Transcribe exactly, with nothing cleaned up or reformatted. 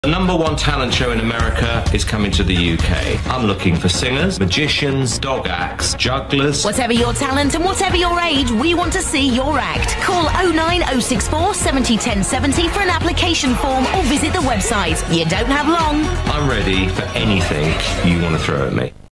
The number one talent show in America is coming to the U K. I'm looking for singers, magicians, dog acts, jugglers. Whatever your talent and whatever your age, we want to see your act. Call oh nine oh six four seven oh one oh seven oh for an application form or visit the website. You don't have long. I'm ready for anything you want to throw at me.